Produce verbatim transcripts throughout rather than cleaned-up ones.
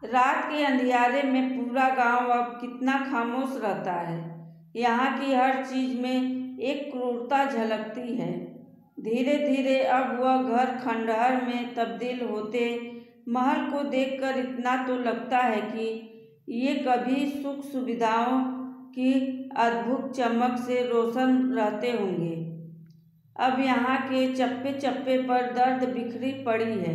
रात के अंधियारे में पूरा गांव अब कितना खामोश रहता है। यहाँ की हर चीज में एक क्रूरता झलकती है। धीरे धीरे अब वह घर खंडहर में तब्दील होते महल को देखकर इतना तो लगता है कि ये कभी सुख सुविधाओं की अद्भुत चमक से रोशन रहते होंगे। अब यहाँ के चप्पे चप्पे पर दर्द बिखरी पड़ी है।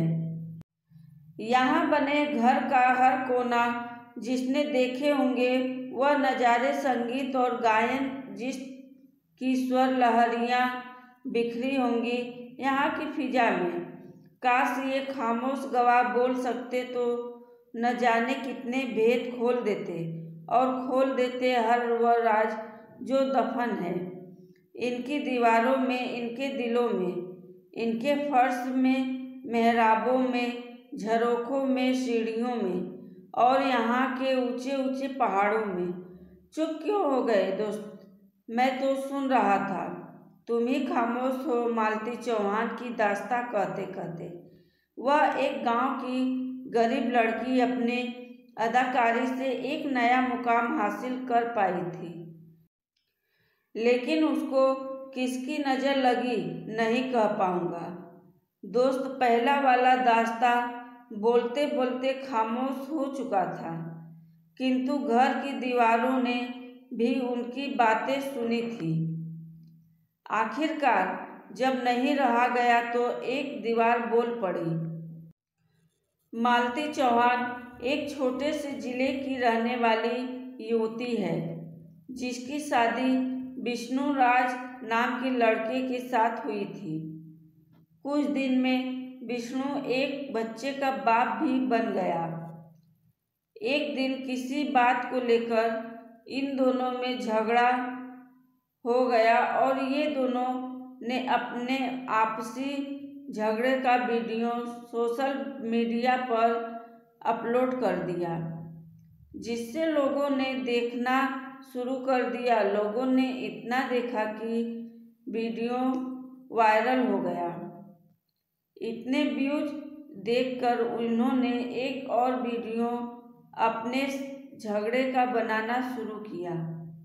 यहाँ बने घर का हर कोना जिसने देखे होंगे वह नज़ारे, संगीत और गायन जिस की स्वर लहरियाँ बिखरी होंगी यहाँ की फिजा में। काश ये खामोश गवाह बोल सकते तो न जाने कितने भेद खोल देते और खोल देते हर वह राज जो दफन है इनकी दीवारों में, इनके दिलों में, इनके फर्श में, मेहराबों में, झरोखों में, सीढ़ियों में और यहाँ के ऊंचे ऊंचे पहाड़ों में। चुप क्यों हो गए दोस्त? मैं तो सुन रहा था। तुम ही खामोश हो। मालती चौहान की दास्तां कहते कहते वह एक गांव की गरीब लड़की अपने अदाकारी से एक नया मुकाम हासिल कर पाई थी, लेकिन उसको किसकी नज़र लगी नहीं कह पाऊंगा दोस्त। पहला वाला दास्तां बोलते बोलते खामोश हो चुका था, किंतु घर की दीवारों ने भी उनकी बातें सुनी थी। आखिरकार जब नहीं रहा गया तो एक दीवार बोल पड़ी। मालती चौहान एक छोटे से जिले की रहने वाली युवती है जिसकी शादी विष्णु राज नाम के लड़के के साथ हुई थी। कुछ दिन में विष्णु एक बच्चे का बाप भी बन गया। एक दिन किसी बात को लेकर इन दोनों में झगड़ा हो गया और ये दोनों ने अपने आपसी झगड़े का वीडियो सोशल मीडिया पर अपलोड कर दिया, जिससे लोगों ने देखना शुरू कर दिया। लोगों ने इतना देखा कि वीडियो वायरल हो गया। इतने व्यूज देखकर उन्होंने एक और वीडियो अपने झगड़े का बनाना शुरू किया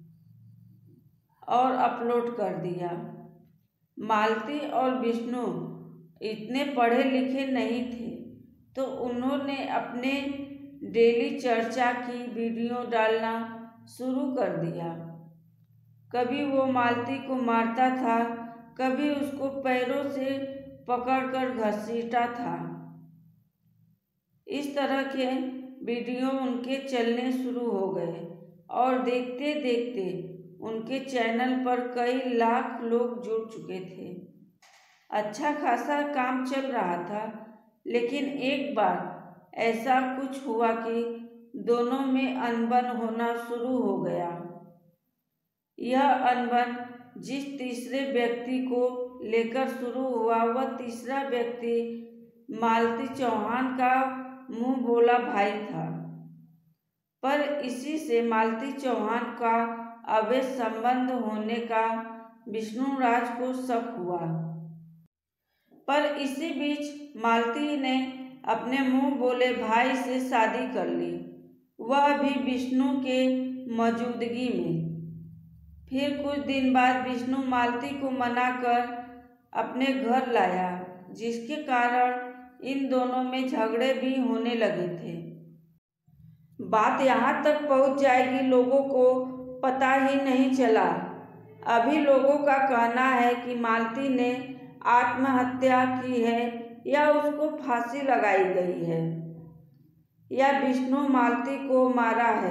और अपलोड कर दिया। मालती और विष्णु इतने पढ़े लिखे नहीं थे तो उन्होंने अपने डेली चर्चा की वीडियो डालना शुरू कर दिया। कभी वो मालती को मारता था, कभी उसको पैरों से पकड़कर घसीटा था। इस तरह के वीडियो उनके चलने शुरू हो गए और देखते देखते उनके चैनल पर कई लाख लोग जुड़ चुके थे। अच्छा खासा काम चल रहा था, लेकिन एक बार ऐसा कुछ हुआ कि दोनों में अनबन होना शुरू हो गया। यह अनबन जिस तीसरे व्यक्ति को लेकर शुरू हुआ वह तीसरा व्यक्ति मालती चौहान का मुंह बोला भाई था। पर इसी से मालती चौहान का अवैध संबंध होने का विष्णु राज को शक हुआ। पर इसी बीच मालती ने अपने मुंह बोले भाई से शादी कर ली, वह भी विष्णु के मौजूदगी में। फिर कुछ दिन बाद विष्णु मालती को मनाकर अपने घर लाया, जिसके कारण इन दोनों में झगड़े भी होने लगे थे। बात यहाँ तक पहुँच जाएगी लोगों को पता ही नहीं चला। अभी लोगों का कहना है कि मालती ने आत्महत्या की है या उसको फांसी लगाई गई है या विष्णु मालती को मारा है।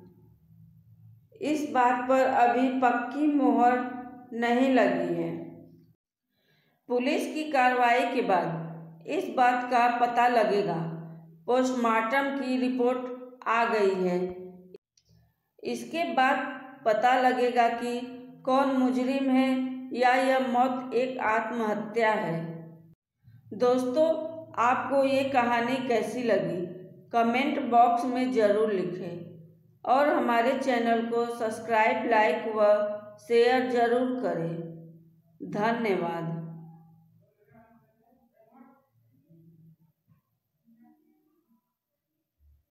इस बात पर अभी पक्की मोहर नहीं लगी है। पुलिस की कार्रवाई के बाद इस बात का पता लगेगा। पोस्टमार्टम की रिपोर्ट आ गई है। इसके बाद पता लगेगा कि कौन मुजरिम है या यह मौत एक आत्महत्या है। दोस्तों, आपको ये कहानी कैसी लगी कमेंट बॉक्स में ज़रूर लिखें और हमारे चैनल को सब्सक्राइब, लाइक व शेयर ज़रूर करें। धन्यवाद।